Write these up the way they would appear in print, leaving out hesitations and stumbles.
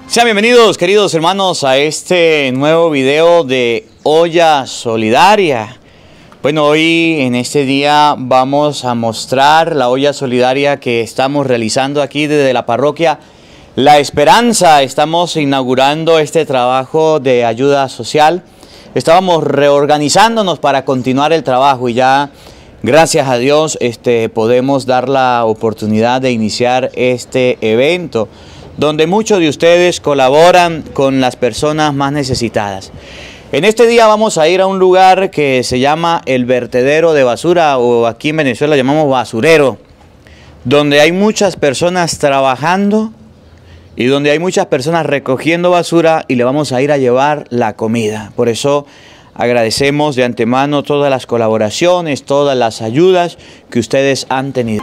Sean bienvenidos, queridos hermanos, a este nuevo video de Olla Solidaria. Bueno, hoy en este día vamos a mostrar la olla solidaria que estamos realizando aquí desde la parroquia La Esperanza. Estamos inaugurando este trabajo de ayuda social. Estábamos reorganizándonos para continuar el trabajo y ya, gracias a Dios, podemos dar la oportunidad de iniciar este evento, donde muchos de ustedes colaboran con las personas más necesitadas. En este día vamos a ir a un lugar que se llama el vertedero de basura, o aquí en Venezuela llamamos basurero, donde hay muchas personas trabajando y donde hay muchas personas recogiendo basura, y le vamos a ir a llevar la comida. Por eso agradecemos de antemano todas las colaboraciones, todas las ayudas que ustedes han tenido.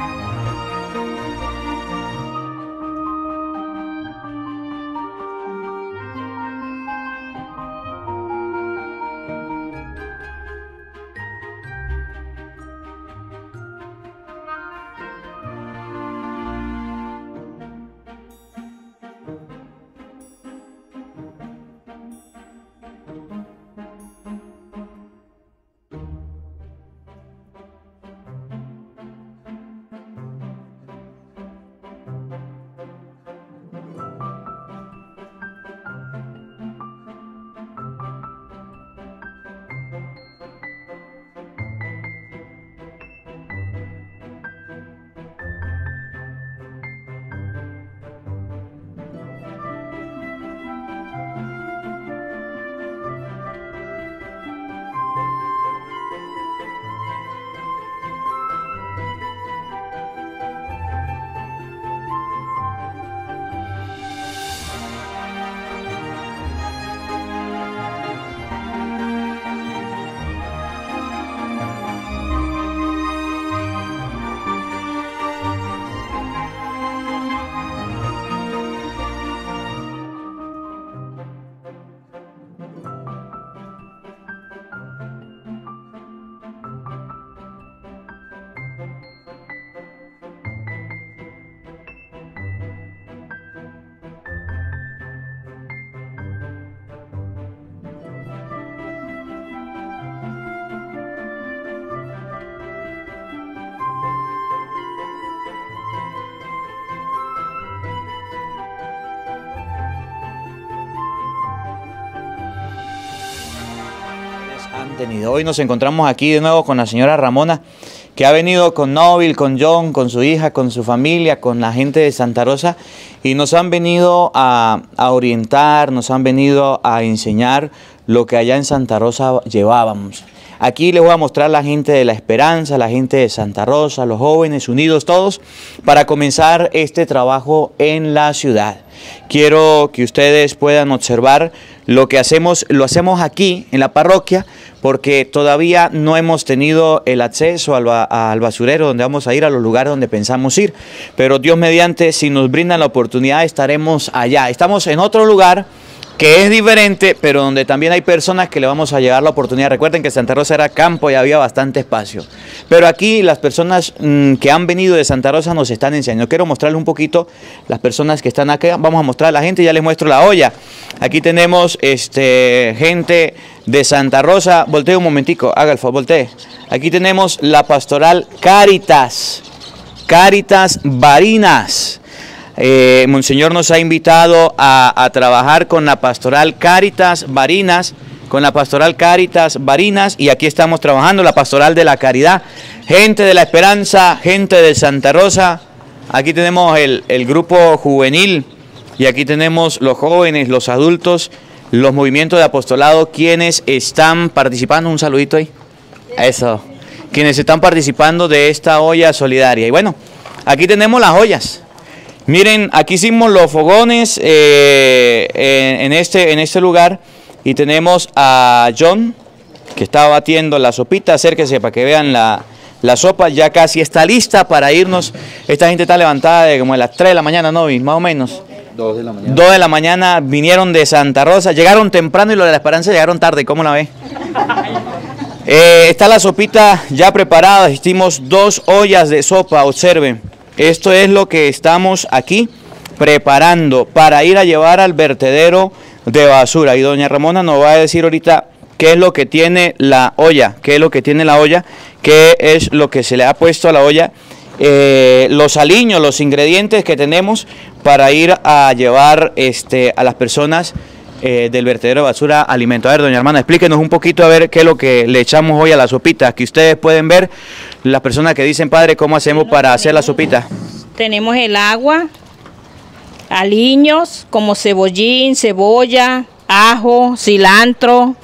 Hoy nos encontramos aquí de nuevo con la señora Ramona, que ha venido con Nóbil, con John, con su hija, con su familia, con la gente de Santa Rosa, y nos han venido a orientar, nos han venido a enseñar lo que allá en Santa Rosa llevábamos. Aquí les voy a mostrar la gente de La Esperanza, la gente de Santa Rosa, los jóvenes unidos todos, para comenzar este trabajo en la ciudad. Quiero que ustedes puedan observar lo que hacemos, lo hacemos aquí en la parroquia, porque todavía no hemos tenido el acceso al basurero donde vamos a ir, a los lugares donde pensamos ir. Pero Dios mediante, si nos brindan la oportunidad, estaremos allá. Estamos en otro lugar que es diferente, pero donde también hay personas que le vamos a llevar la oportunidad. Recuerden que Santa Rosa era campo y había bastante espacio. Pero aquí las personas que han venido de Santa Rosa nos están enseñando. Quiero mostrarles un poquito las personas que están acá. Vamos a mostrar a la gente, ya les muestro la olla. Aquí tenemos gente de Santa Rosa. Voltee un momentico, haga el favor, voltee. Aquí tenemos la pastoral Cáritas Barinas. Monseñor nos ha invitado a trabajar con la pastoral Cáritas Barinas, y aquí estamos trabajando la pastoral de la caridad, gente de La Esperanza, gente de Santa Rosa. Aquí tenemos el grupo juvenil, y aquí tenemos los jóvenes, los adultos, los movimientos de apostolado, quienes están participando. Un saludito ahí. Eso. Quienes están participando de esta olla solidaria. Y bueno, aquí tenemos las ollas. Miren, aquí hicimos los fogones en este lugar, y tenemos a John, que está batiendo la sopita. Acérquese para que vean la sopa, ya casi está lista para irnos. Esta gente está levantada de como a las 3 de la mañana, ¿no? Más o menos. 2 de la mañana. 2 de la mañana, vinieron de Santa Rosa, llegaron temprano, y los de La Esperanza llegaron tarde. ¿Cómo la ve? Está la sopita ya preparada. Hicimos 2 ollas de sopa, observen. Esto es lo que estamos aquí preparando para ir a llevar al vertedero de basura. Y doña Ramona nos va a decir ahorita qué es lo que tiene la olla, qué es lo que tiene la olla, qué es lo que se le ha puesto a la olla, los aliños, los ingredientes que tenemos para ir a llevar a las personas del vertedero de basura alimento. A ver, doña Hermana, explíquenos un poquito a ver qué es lo que le echamos hoy a la sopita. Que ustedes pueden ver, las personas que dicen, padre, ¿cómo hacemos para hacer la sopita? Tenemos el agua, aliños como cebollín, cebolla, ajo, cilantro,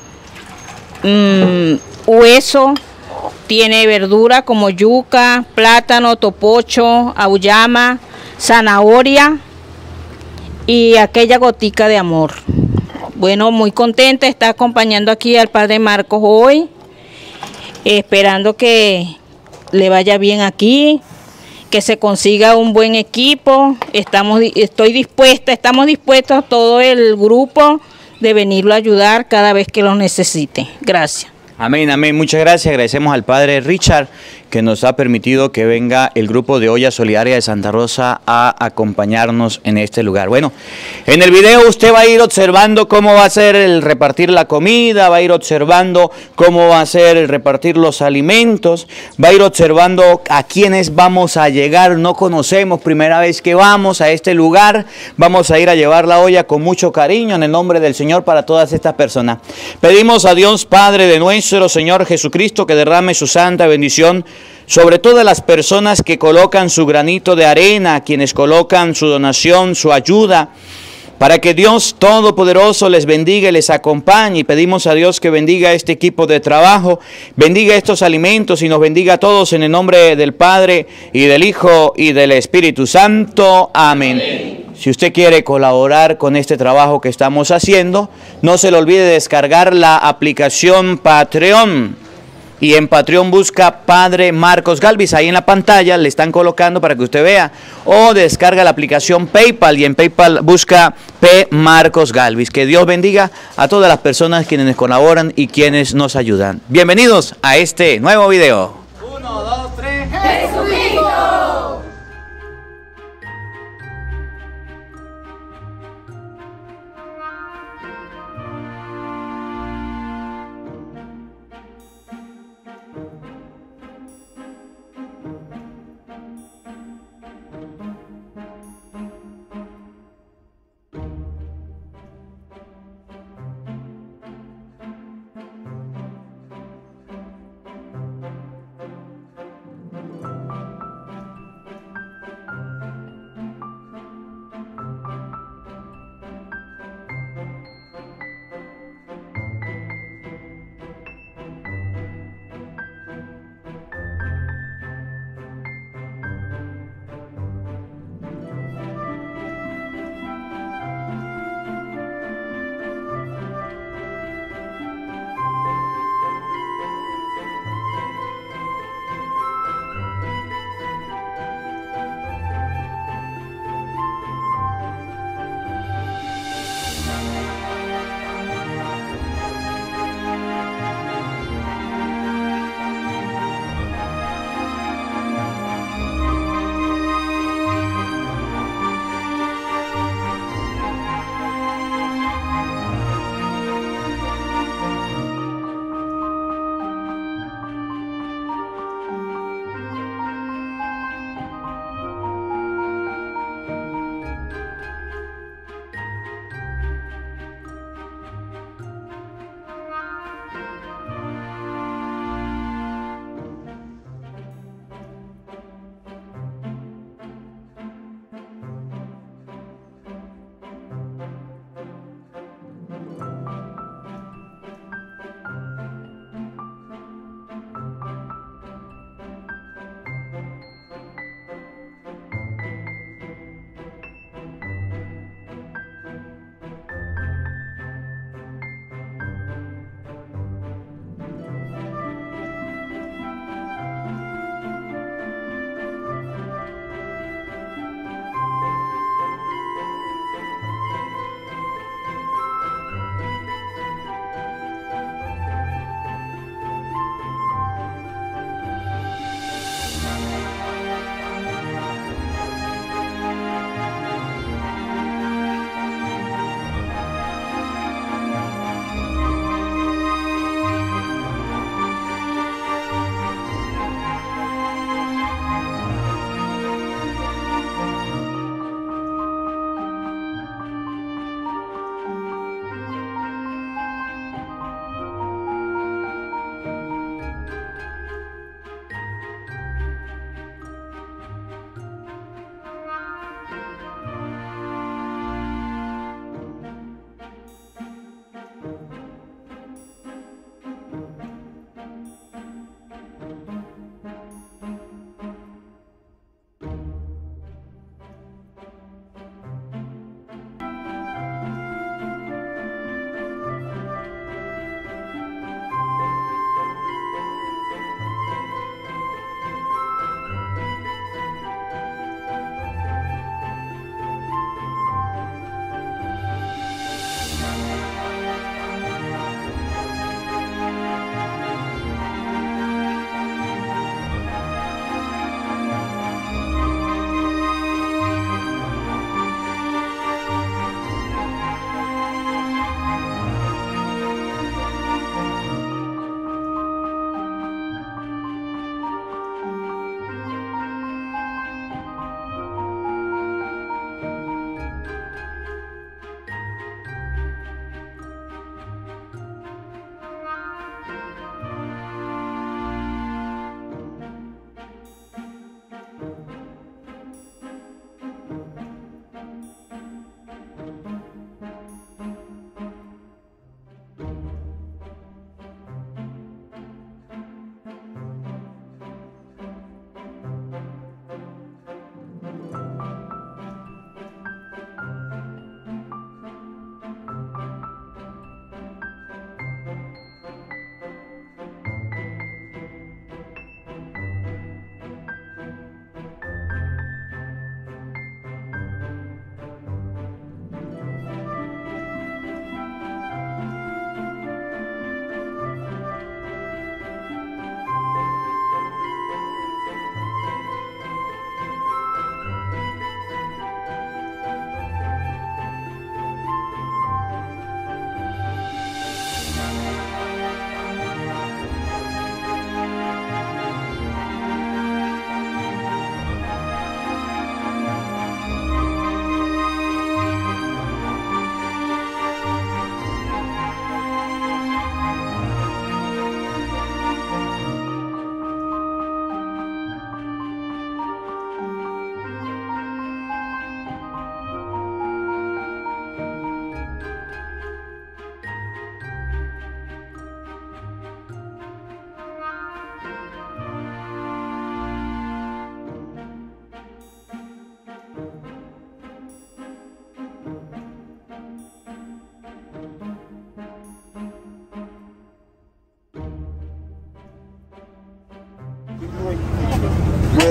hueso, tiene verdura como yuca, plátano, topocho, auyama, zanahoria y aquella gotica de amor. Bueno, muy contenta de estar acompañando aquí al padre Marcos hoy, esperando que le vaya bien aquí, que se consiga un buen equipo. Estamos dispuestos todo el grupo de venirlo a ayudar cada vez que lo necesite. Gracias. Amén, amén. Muchas gracias. Agradecemos al padre Richard que nos ha permitido que venga el grupo de Olla Solidaria de Santa Rosa a acompañarnos en este lugar. Bueno, en el video usted va a ir observando cómo va a ser el repartir la comida, va a ir observando cómo va a ser el repartir los alimentos, va a ir observando a quiénes vamos a llegar. No conocemos, primera vez que vamos a este lugar, vamos a ir a llevar la olla con mucho cariño en el nombre del Señor para todas estas personas. Pedimos a Dios Padre de nuestro Señor Jesucristo que derrame su santa bendición sobre todas las personas que colocan su granito de arena, quienes colocan su donación, su ayuda, para que Dios Todopoderoso les bendiga y les acompañe. Y pedimos a Dios que bendiga este equipo de trabajo, bendiga estos alimentos y nos bendiga a todos en el nombre del Padre y del Hijo y del Espíritu Santo. Amén. Amén. Si usted quiere colaborar con este trabajo que estamos haciendo, no se le olvide descargar la aplicación Patreon. Y en Patreon busca Padre Marcos Galvis, ahí en la pantalla le están colocando para que usted vea. O descarga la aplicación PayPal y en PayPal busca P. Marcos Galvis. Que Dios bendiga a todas las personas quienes colaboran y quienes nos ayudan. Bienvenidos a este nuevo video. 1, 2, 3, ¡Jesucristo!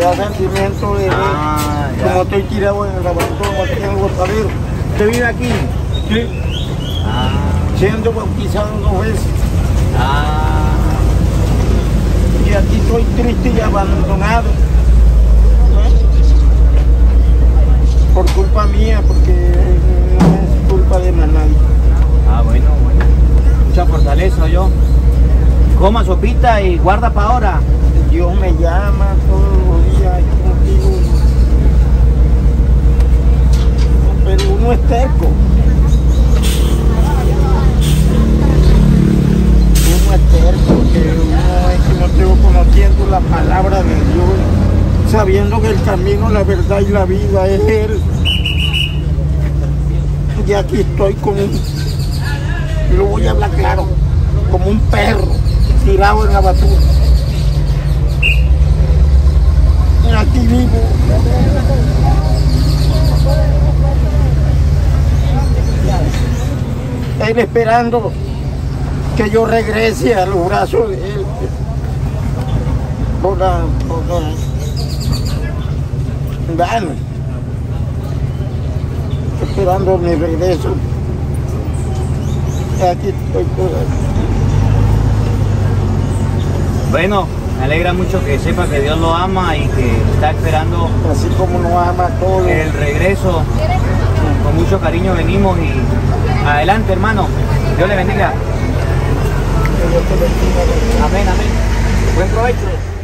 da sentimiento de como estoy tirado en el abandono aquí en el botadero. ¿Usted vive aquí? Sí. Siendo bautizado 2 veces. Y aquí estoy triste y abandonado. Por culpa mía, porque no es culpa de nadie. Bueno. Mucha fortaleza, yo. Coma sopita y guarda para ahora. Dios me llama todos los días contigo. Pero uno es terco. Uno es terco, que uno es que no tengo conociendo la palabra de Dios, sabiendo que el camino, la verdad y la vida es Él. Y aquí estoy lo voy a hablar claro, como un perro tirado en la basura. Y aquí vivo. Él esperando que yo regrese a los brazos de Él. Bueno, esperando mi regreso. Aquí estoy todavía. Bueno, me alegra mucho que sepa que Dios lo ama y que está esperando Así como nos ama a todos. el regreso. Con mucho cariño venimos y adelante, hermano. Dios le bendiga. Que Dios te bendiga. Amén, amén. Buen provecho.